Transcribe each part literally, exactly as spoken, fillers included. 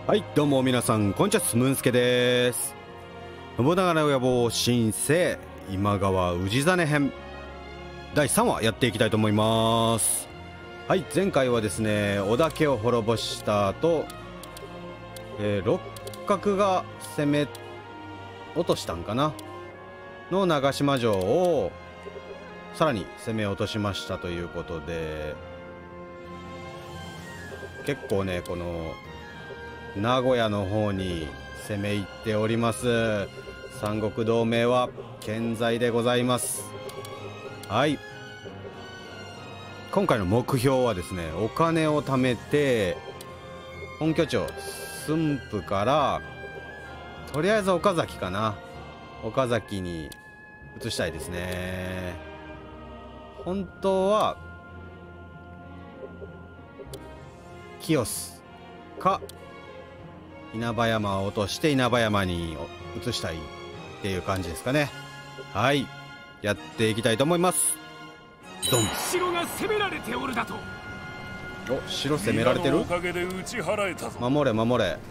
はい、どうも皆さん、こんにちは、スムーンスケです。信長の野望新生今川氏真編だいさんわやっていきたいと思います。はい、前回はですね、織田家を滅ぼした後、えー、六角が攻め落としたんかなの長島城をさらに攻め落としましたということで、結構ね、この名古屋の方に攻め入っております。三国同盟は健在でございます。はい、今回の目標はですね、お金を貯めて本拠地を駿府からとりあえず岡崎かな、岡崎に移したいですね。本当は清須か稲葉山を落として稲葉山に移したいっていう感じですかね。はい、やっていきたいと思います。ドン。 城が攻められておるだと。 お、城攻められてる。 おかげで打ち払えたぞ。 守れ守れ。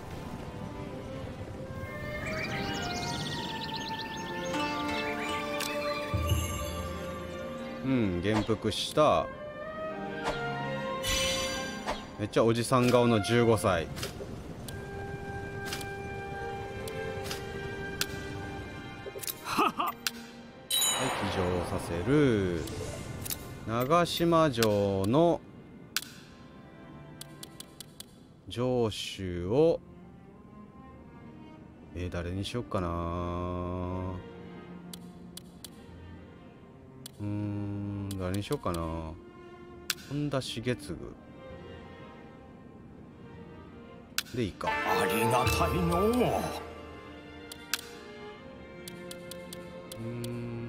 うん、元服した。めっちゃおじさん顔のじゅうごさい。はい、騎乗させる。長島城の城主をえー、誰にしよっかな。うーん、誰にしようかな。本田重次でいいか。 ありがたいのう。 うーん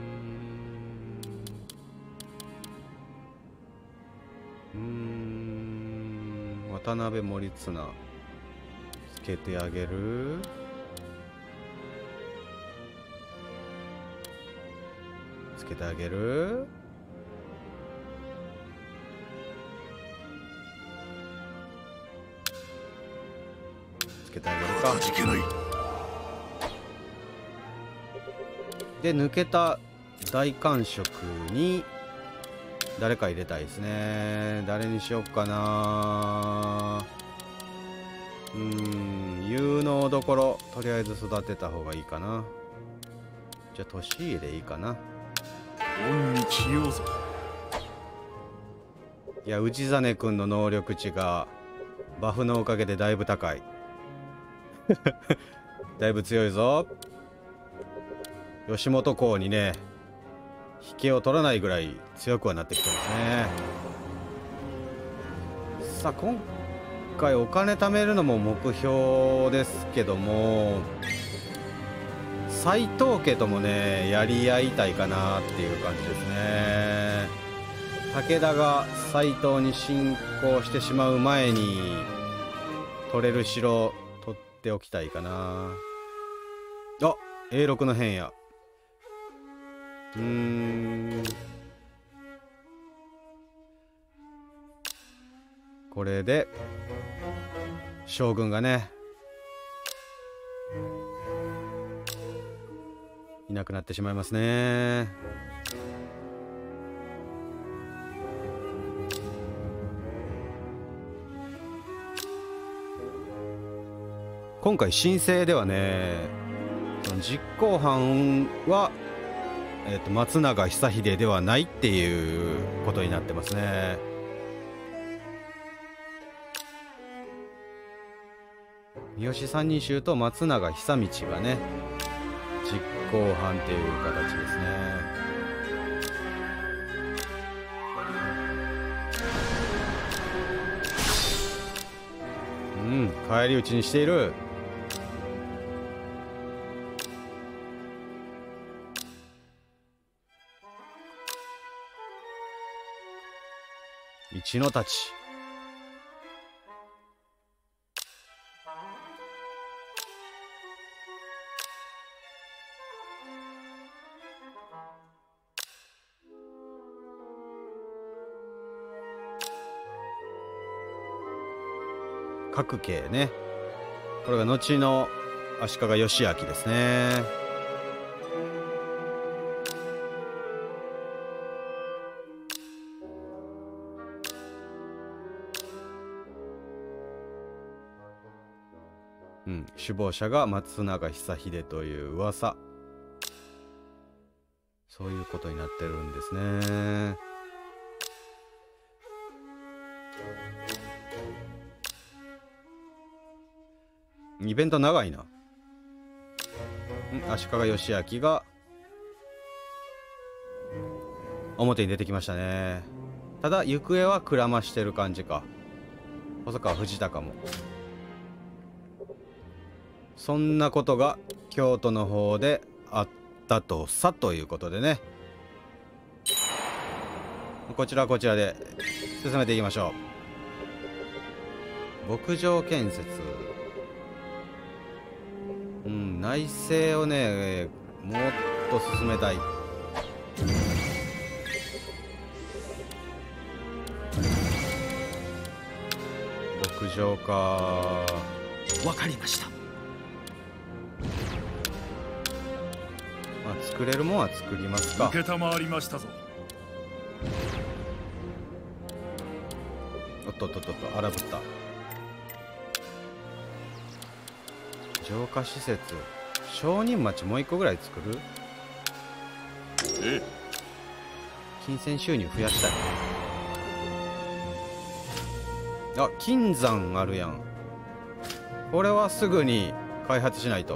うーん渡辺守綱つけてあげる。つけてあげる。つけてあげるか。で、抜けた大官職に誰か入れたいですね。誰にしよっかな。うーん、有能どころとりあえず育てた方がいいかな。じゃあ利家でいいかな。 恩に着ようぞ。 いや、氏真君の能力値がバフのおかげでだいぶ高い。だいぶ強いぞ。吉本公にね、引けを取らないぐらい強くはなってきてますね。さあ、今回お金貯めるのも目標ですけども、斎藤家ともねやり合いたいかなっていう感じですね。武田が斎藤に侵攻してしまう前に取れる城取っておきたいかな。あ、永禄の変や。うーん、これで将軍がねいなくなってしまいますね。今回申請ではね、実行犯は、えー、と松永久秀ではないっていうことになってますね。三好三人衆と松永久道がね実行犯っていう形ですね。うん、返り討ちにしている。一の太刀。各系ね。 これが後の足利義昭ですね。うん、首謀者が松永久秀という噂、そういうことになってるんですね。イベント長いな。ん足利義昭が表に出てきましたね。ただ行方はくらましてる感じか。細川藤孝もそんなことが京都の方であったとさということでね、こちらこちらで進めていきましょう。牧場建設、うん、内政をねもっと進めたい。牧場か。 わかりました。 まあ作れるもんは作りますか。 承りましたぞ。 おっとっとっとっと荒ぶった。浄化施設、商人町もう一個ぐらい作る。 ええ、 金銭収入増やしたい。あ、金山あるやん。これはすぐに開発しないと。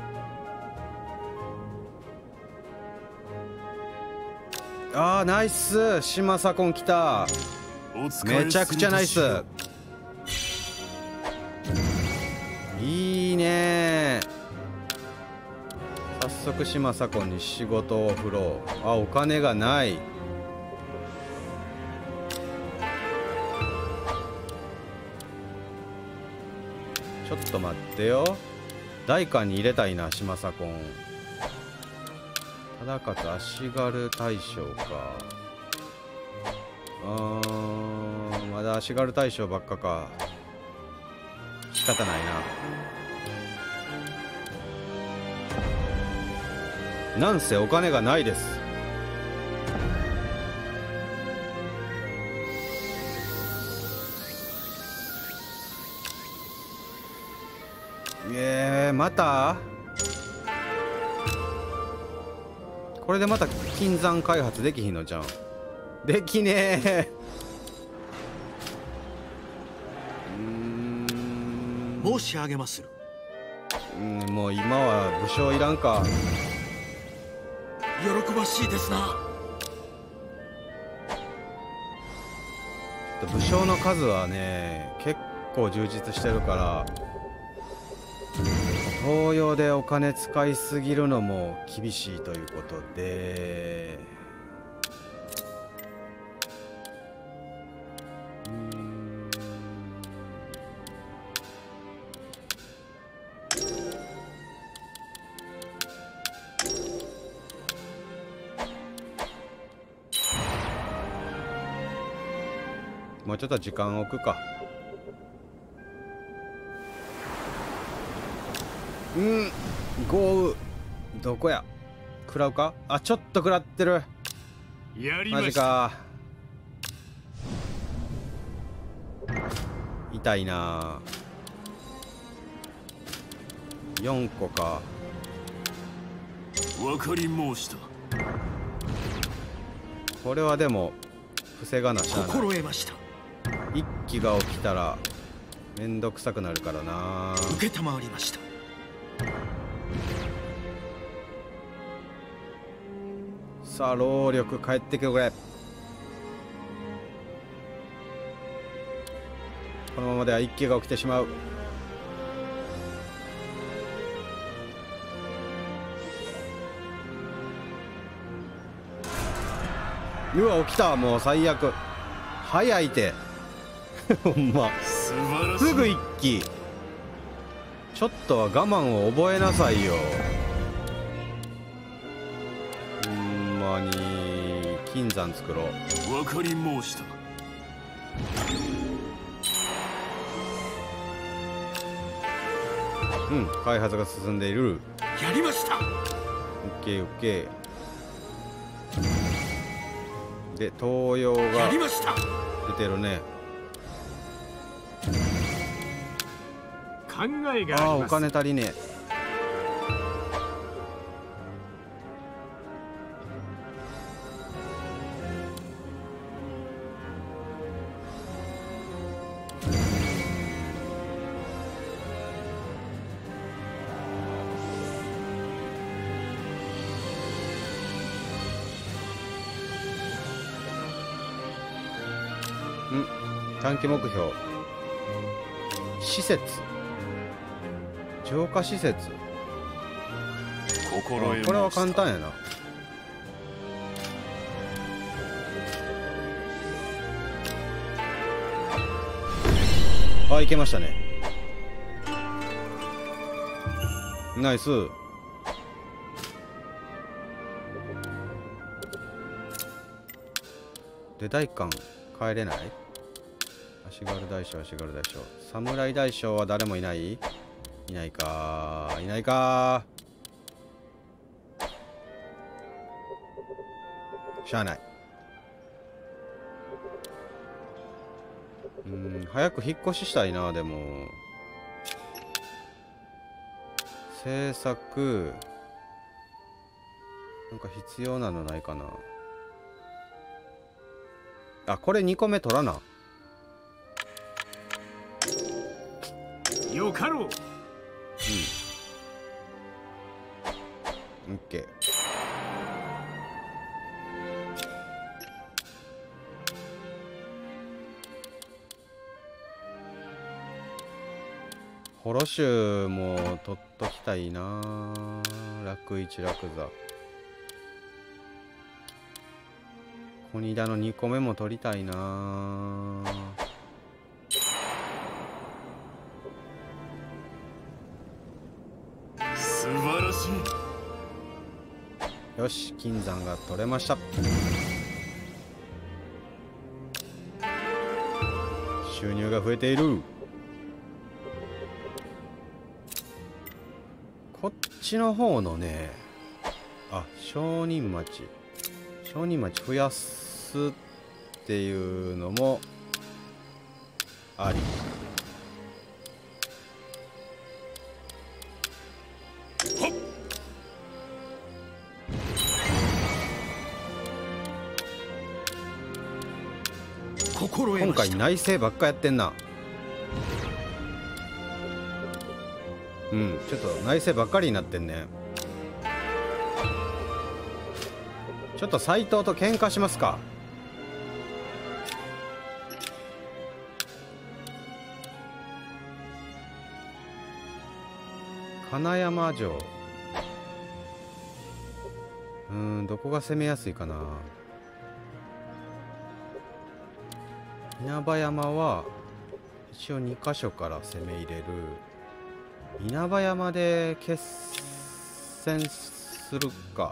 あーナイス、島左近来た。めちゃくちゃナイス。いいね。早速島左近に仕事を振ろう。あ、お金がない。ちょっと待ってよ。代官に入れたいな、島左近。忠勝足軽大将か。あーまだ足軽大将ばっかか。仕方ないな。なんせお金がないです。えー、またこれでまた金山開発できひんのじゃん。できねえ。うーん、 申し上げまする。 うん、もう今は武将いらんか。 喜ばしいですな。 武将の数はね結構充実してるから、東洋でお金使いすぎるのも厳しいということで、うーん、もうちょっと時間置くか。うん、豪雨どこや。食らうか。あ、ちょっと食らってる。 やりマジか。痛いな。よんこか。 わかり申した。 これはでも防がなしゃあない。 心得ました。 一気が起きたらめんどくさくなるからな。 受けたまわりました。 さあ労力帰ってくれ。このままでは一気が起きてしまう。うわ起きた。もう最悪。早いて。ほんま素晴らしい。 すぐ一気。ちょっとは我慢を覚えなさいよ。ほんまに金山作ろう。 わかり申した。 うん開発が進んでいる。 やりました。 オッケーオッケー。で東洋やがりました。 出てるね。 考えがああおあります。 金足りねえ。ん短期目標施設浄化施設。 心得これは申した簡単やな。あいけましたね。ナイス。で大官帰れない。足軽大将足軽大将侍大将は誰もいない。いないかーいないかー。しゃあない。うん、早く引っ越ししたいな。でも制作なんか必要なのないかな。あ、これにこめ取らな。 よかろう。 うんオッケー。ホロシュも取っときたいな。楽一楽座コニダのにこめも取りたいな。 素晴らしい。 よし金山が取れました。収入が増えている。こっちの方のね、あ商人町商人町増やすっていうのもあり。今回内政ばっかやってんな。うんちょっと内政ばっかりになってんね。ちょっと斎藤と喧嘩しますか。金山城。うーんどこが攻めやすいかな。稲葉山は一応にかしょから攻め入れる。稲葉山で決戦するか。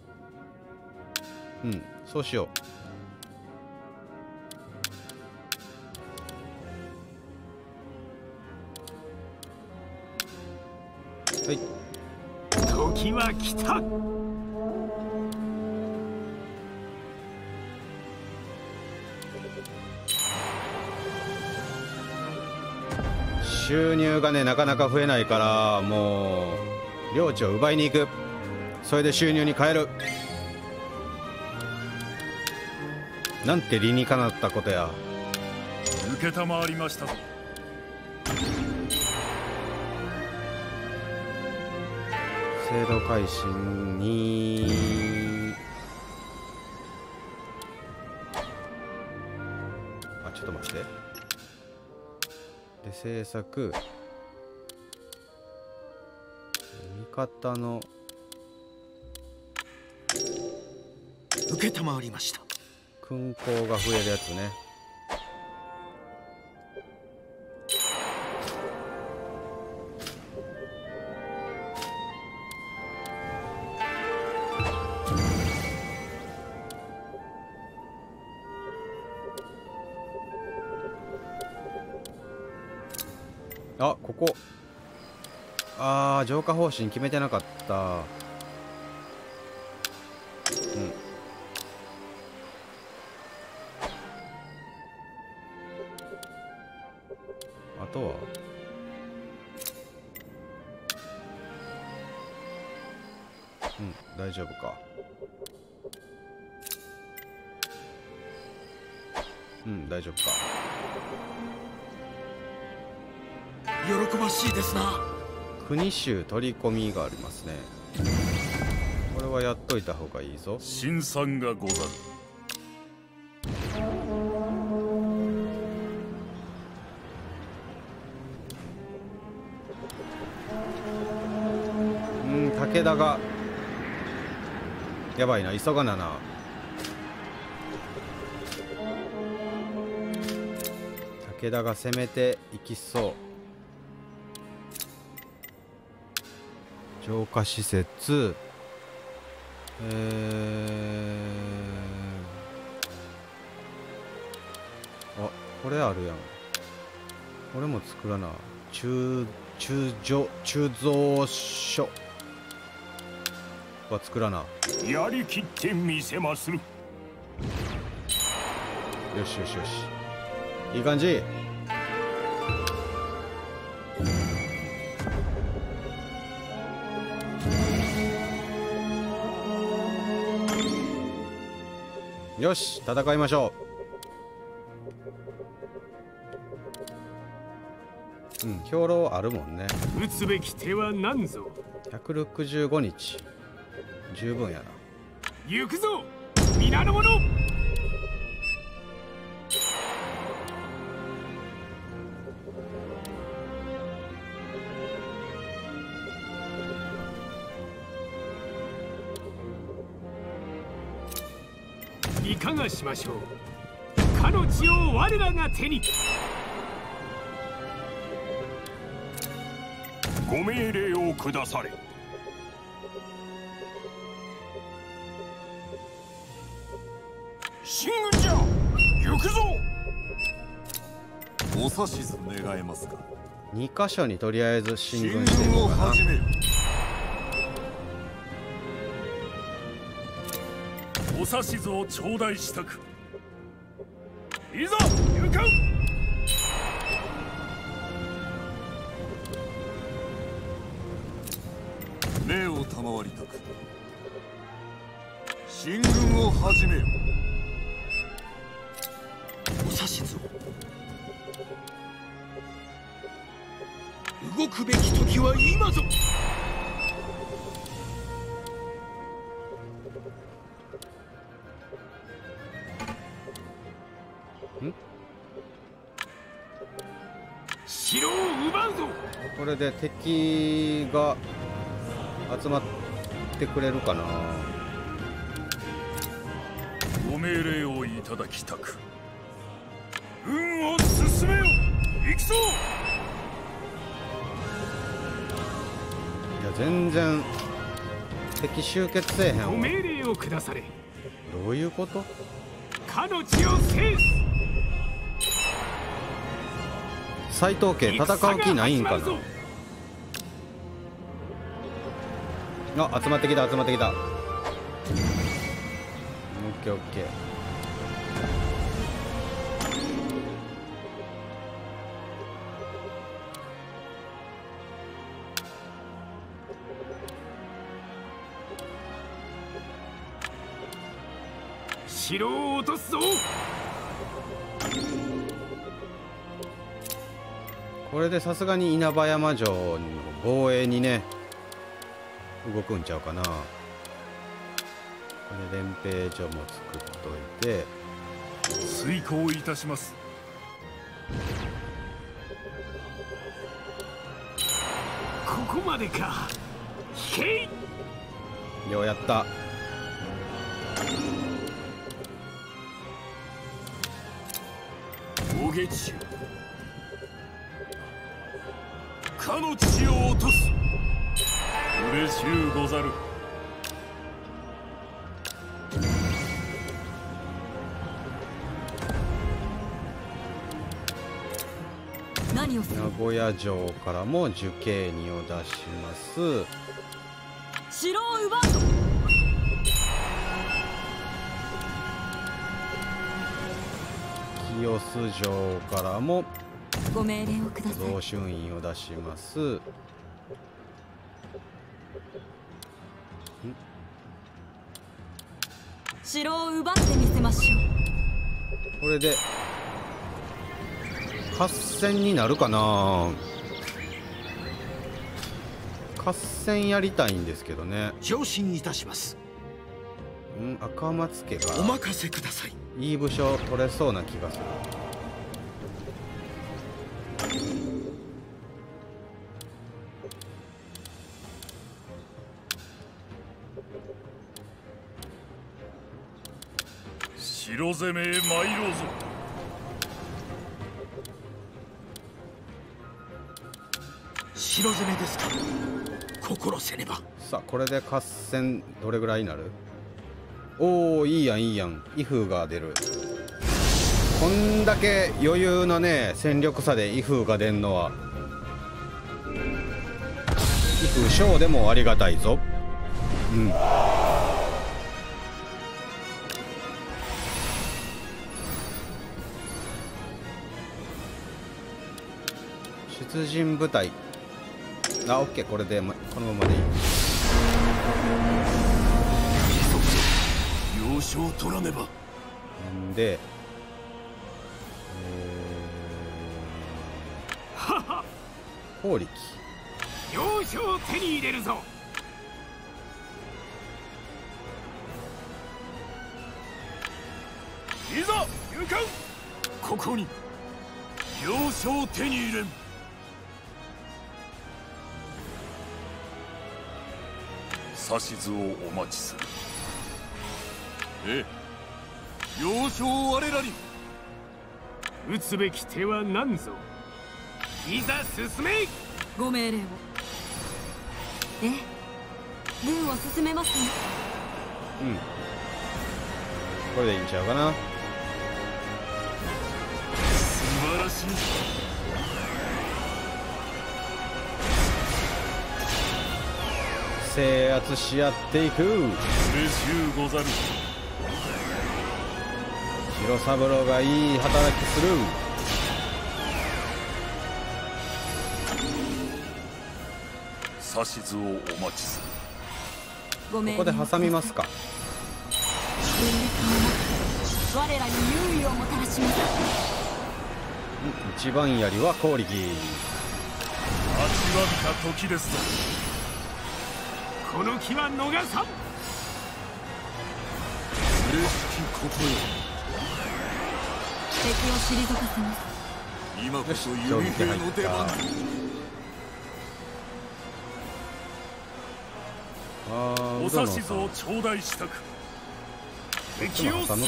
うんそうしよう。はい時は来た。 収入がねなかなか増えないからもう領地を奪いに行く。それで収入に変える。なんて理にかなったことや。 承りましたぞ。 制度改新にあちょっと待って。で制作味方の承りました。 勲功が増えるやつね。あここああ浄化方針決めてなかった。うん。あとはうん大丈夫か。うん大丈夫か。 喜ばしいですな。 国衆取り込みがありますね。これはやっといた方がいいぞ。 辛酸がござる。 うん武田がやばいな。急がなな。武田が攻めていきそう。浄化施設、えー、あこれあるやん。これも作らな。鋳鋳造鋳造所は作らな。 やりきってみせまする。 よしよしよし、いい感じ。よし戦いましょう。うん兵糧あるもんね。 打つべき手は何ぞ。 ひゃくろくじゅうごにち十分やな。 行くぞ皆の者。いかがしましょう。かの地を我らが手に。ご命令を下され。進軍じゃ行くぞ。 お指図願えますか。 にかしょにとりあえず進軍してみようかな。 お指図を頂戴したく。いざ行かん。 命を賜りたく。進軍を始めよ。 お指図を。動くべき時は今ぞ。 城を奪うぞ。 これで敵が集まってくれるかな。 ご命令をいただきたく。運を進めよ。行くぞ。 いや全然敵集結せえへんわ。 ご命令を下され。 どういうこと。 かの地を制す。 斎藤家戦う気ないんかな。あ集まってきた集まってきた。オッケーオッケー。 城を落とすぞ。 これでさすがに稲葉山城の防衛にね動くんちゃうかな。これ連兵所も作っといて遂行いたします。ここまでか。引けい。 ようやった。 大下地かの地を落とす。嬉しゅうござる。 何をする？ 名古屋城からも受刑人を出します。 城を奪う。 清洲城からもご命令をください。 増春院を出します。 城を奪ってみせましょう。 これで合戦になるかな。合戦やりたいんですけどね。 上進いたします。 うん、赤松家からお任せください。 いい武将取れそうな気がする。 城攻めへ参ろうぞ。 城攻めですか。心せねば。 さあこれで合戦どれぐらいになる。おお、いいやんいいやん。威風が出る。こんだけ余裕のね戦力差で威風が出んのは威風小でもありがたいぞ。うん。出陣部隊、あ、オッケー、これで、ま、このままでいい。 要所を取らねば。 んで、えー、高力要所を手に入れるぞ。 いざ行かん。 ここに要所を手に入れん。 指図をお待ちする。 ええ、要所を我らに。 打つべき手は何ぞ。いざ進め。 ご命令を。え、軍を進めますね。 うん、これでいいんちゃうかな。 素晴らしい。 制圧し合っていく。 嬉しゅうござる。 白三郎がいい働きする。 指図をお待ちする。 ご命令ここで挟みますか。 軍で顔も我らに優位をもたらします。 一番槍は高力。 待ちわびた時ですぞ。 この気は逃さん。 嬉しきことよ。 敵を退かせます。 今こそ弓兵の出番。 あー、 おうどの指図を頂戴したく。敵を攻め立て。 挟むか。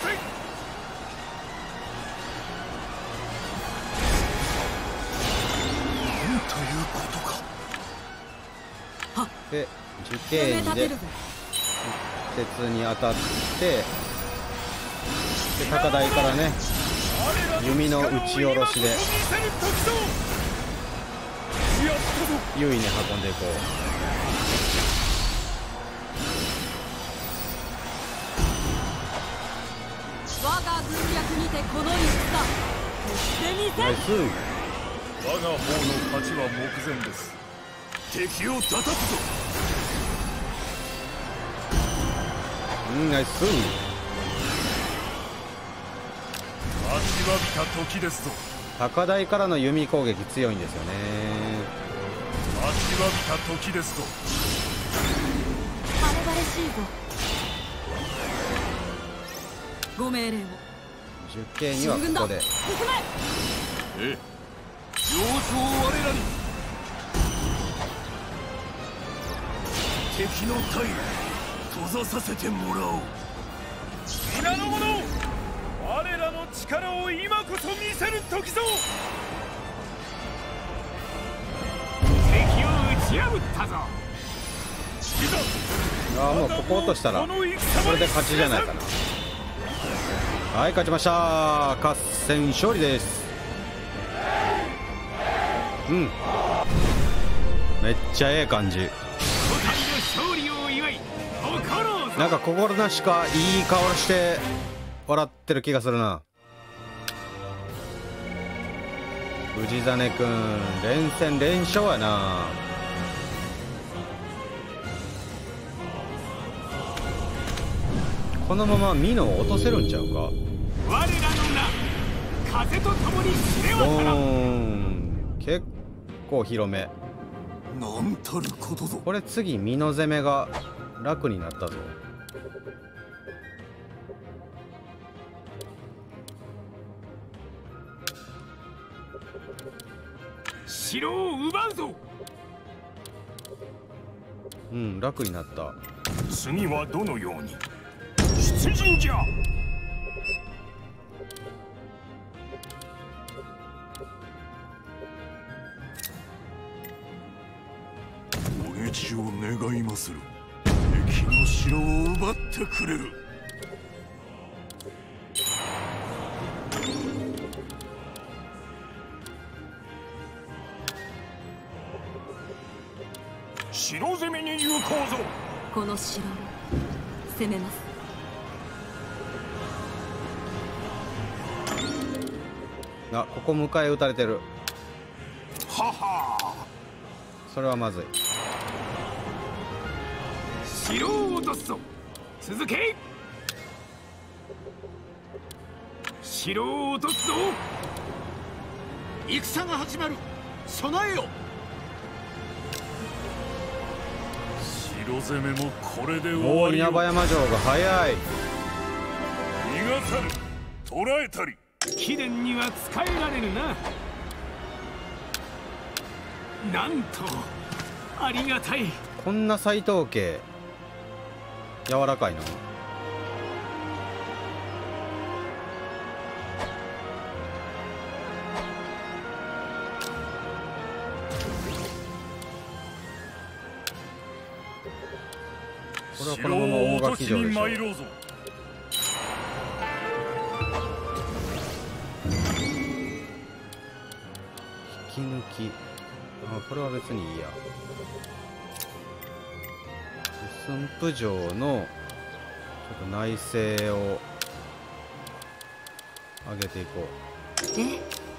なんということか。 で受攻め刑にで立てるぞ。 鉄に当たって、で高台からね弓の打ち下ろしで優位に運んでいこう。 我が軍略にてこの戦決してみせ。 ナイス。 我が方の勝ちは目前です。 敵を叩くぞ。 うん、ナイス。 待ちわびた時ですぞ。 高台からの弓攻撃強いんですよね。 待ちわびた時ですぞ。 晴れ晴れしいぞ。ご命令を。 受刑にはここで。 進ええ、要所を我らに。 敵の隊閉ざさせてもらおう。 皆の者、我らの力を今こそ見せる時ぞ。 敵を打ち破ったぞ。 いざ。 ああ、もうここ落としたらこれで勝ちじゃないかな。はい、勝ちました。合戦勝利です。 うん、めっちゃええ感じ。 個体の勝利を祝い誇ろうぞ。 なんか心なしかいい顔して笑ってる気がするな。氏真くん連戦連勝やな。このままミノを落とせるんちゃうか。 我らの名風と共に知れう渡らん。 ーん、結構広め。 なんたることぞ。 これ次ミノ攻めが楽になったぞ。 城を奪うぞ。 うん、楽になった。 次はどのように出陣じゃ。 お討ちを願いまする。敵の城を奪ってくれる。 城攻めに行こうぞ。 この城を攻めます。 あ、ここ迎え撃たれてる。 ははそれはまずい。 城を落とすぞ。続け。城を落とすぞ。 戦が始まる。備えよ。 城攻めもこれで終もうわりよ。 稲葉山城が早い。 逃がさぬ。捕らえたり。 貴殿には仕えられるな。なんとありがたい。 こんな斎藤家柔らかいの。これはこのまま大垣城でしょ。 参ろうぞ。 引き抜き。あ、これは別にいいや。駿府城のちょっと内政を上げていこう。 え、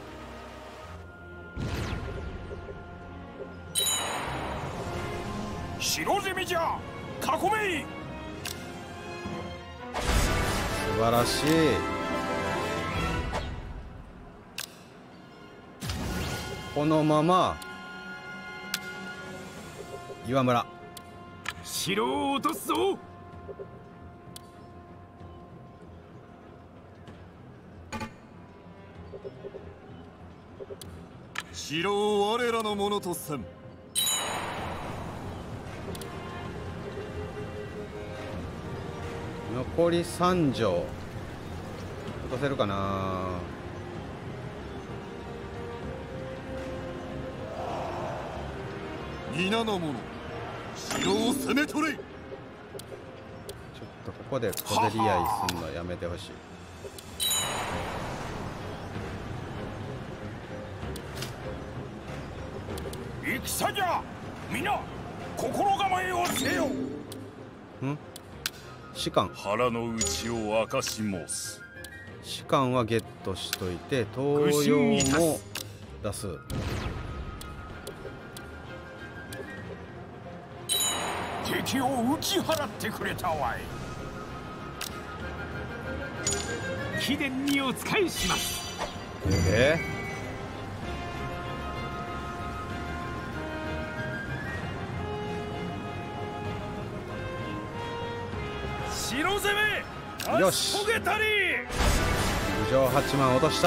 城攻めじゃ。囲めい。 素晴らしい。このまま岩村。 城を落とすぞ。 城を我らのものとせん。 残りさん城落とせるかな。 皆の者、城を攻め取れ。 ちょっとここで小競り合いすんのやめてほしい。 戦じゃ。皆心構えをせよ。 ん、士官。 腹の内を明かし申す。 士官はゲットしといて、東洋も出す。 敵を打ち払ってくれたわい。 貴殿にお仕えします。 え城攻め。 よし焦げたり。 武将はちまん落とした。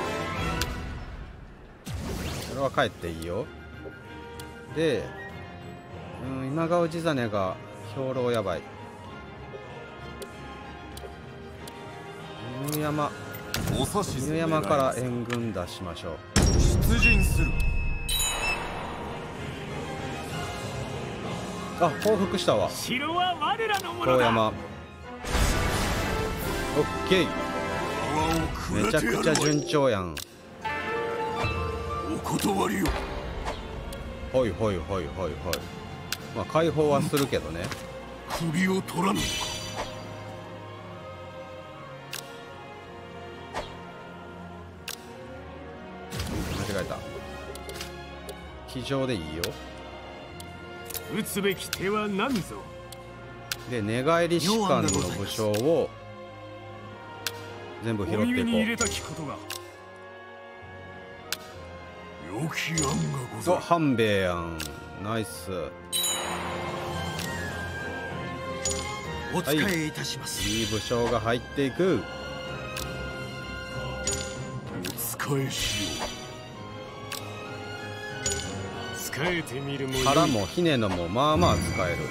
それは帰っていいよ。で、うん、今川氏真が兵糧やばい。犬山お指図犬山から援軍出しましょう。 出陣する。 あ、報復したわ。 城は我らのものだ。 遠山。オッケー。 泡をくめれてやるわい。 ちゃくちゃ順調やん。 断りよ。 ほいほいほいほいほい。まあ解放はするけどね。 首を取らぬのか。 間違えた。騎乗でいいよ。 撃つべき手は何ぞ。 で寝返り士官の武将を全部拾っていこお耳に入れう。 たきことが。 良き案がござおる。 半兵衛やん。ナイス。 お使いいたします。 いい武将が入っていく。 お使いしよ使えてみるもよい。 腹もひねのもまあまあ使える。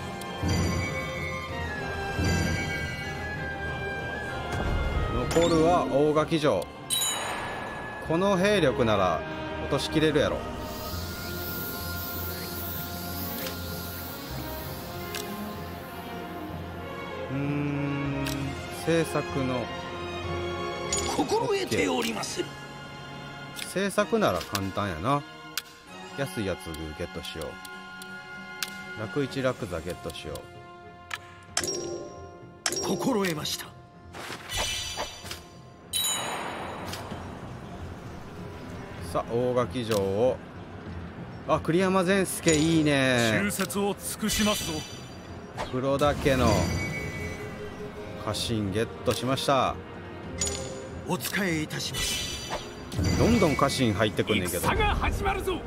残るは大垣城。この兵力なら落としきれるやろ。うーん政策の心得ておりまする。 政策なら簡単やな。安いやつゲットしよう。楽一楽座ゲットしよう。 心得ました。 さあ大垣城を、あ栗山善助いいね。 忠節を尽くしますぞ。 黒田家の家臣ゲットしました。 お使いいたします。 どんどん家臣入ってくんねんけど。 戦が始まるぞ。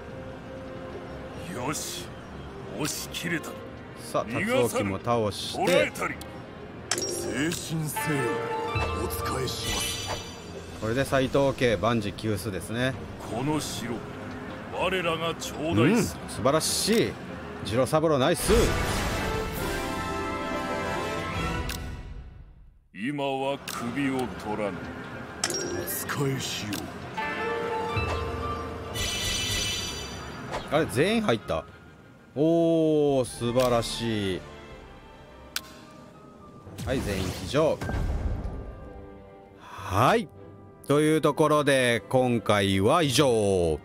よし、押し切れた。 さあ辰興も倒し捕らえて、 たり。 う。誠心誠意お使いします。 これで斎藤家万事休すですね。 この城、我らが頂うん戴する。 素晴らしい。次郎三郎ナイス。 今は首を取らぬ。 お使いしよあれ全員入った。おお素晴らしい。はい全員騎乗。はいというところで今回は以上。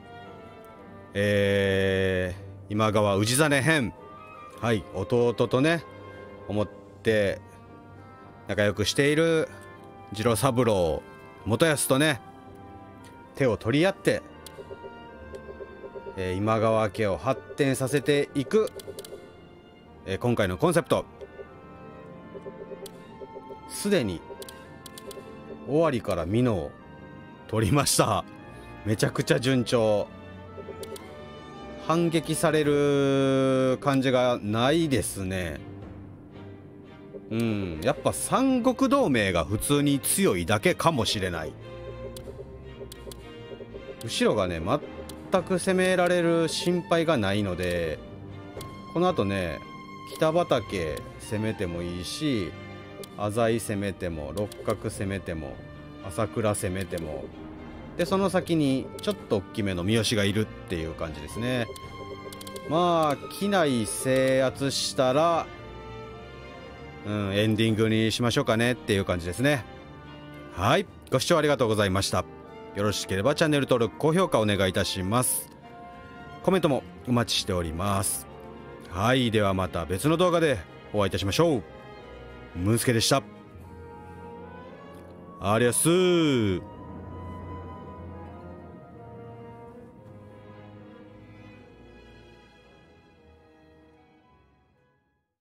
えー、今川氏真編、はい弟とね思って仲良くしている次郎三郎元康とね手を取り合って、えー今川家を発展させていく、えー今回のコンセプト、すでに尾張から美濃を取りました。めちゃくちゃ順調。反撃される感じがないですね。うんやっぱ三国同盟が普通に強いだけかもしれない。後ろがね全く攻められる心配がないので、このあとね北畠攻めてもいいし、浅井攻めても六角攻めても朝倉攻めても、でその先にちょっと大きめの三好がいるっていう感じですね。まあ機内制圧したら、うん、エンディングにしましょうかねっていう感じですね。はい、ご視聴ありがとうございました。よろしければチャンネル登録高評価お願いいたします。コメントもお待ちしております。はい、ではまた別の動画でお会いいたしましょう。ムンスケでした。ありゃっすー。